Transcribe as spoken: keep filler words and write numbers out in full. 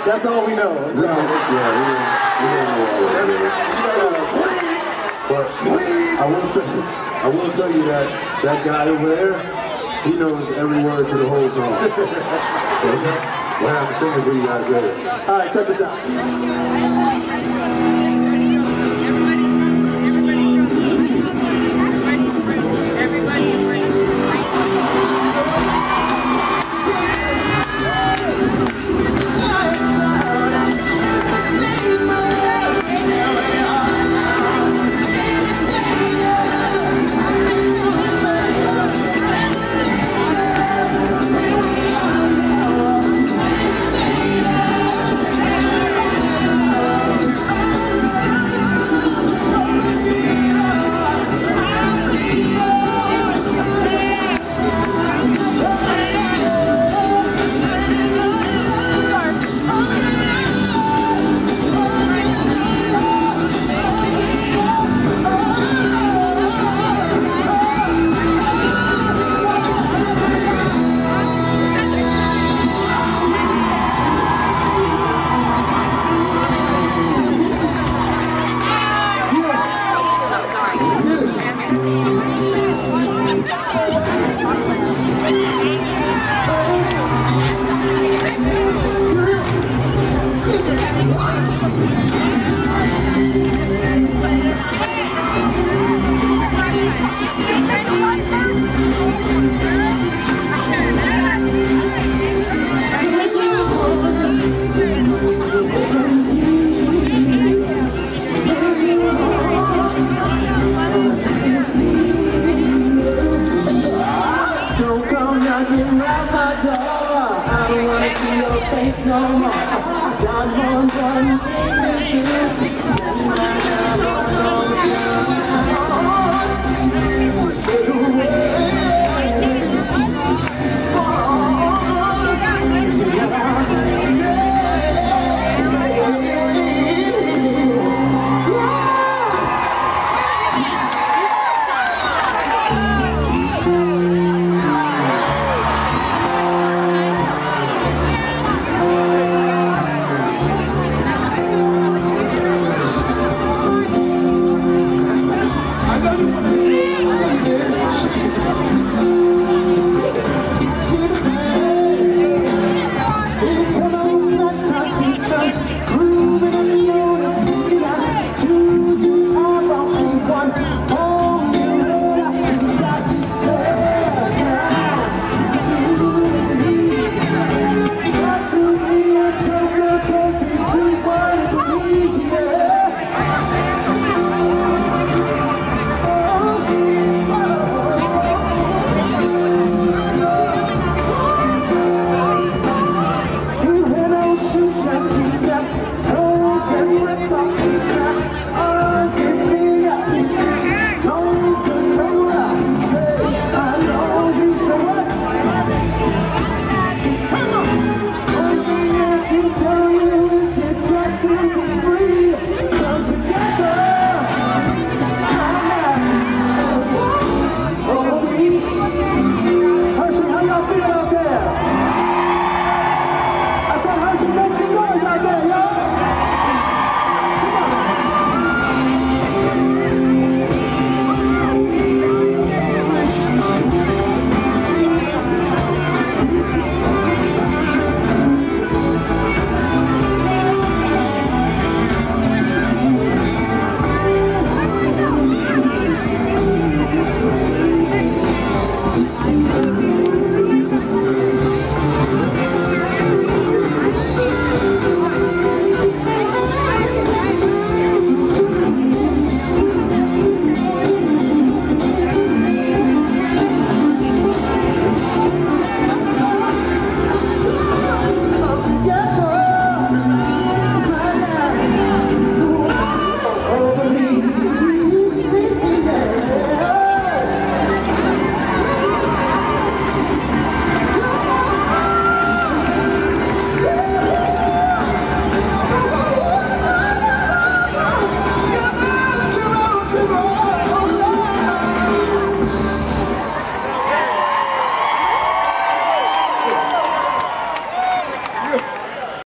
That's all we know. I'm sorry. Yeah, we don't, we don't know all that. But I will tell you, I will tell you that that guy over there, he knows every word to the whole song. So we'll have to sing it for you guys later. All right, check this out. Don't come knocking round my door. I don't wanna see your face no more. Got more important things to do. Standing right now,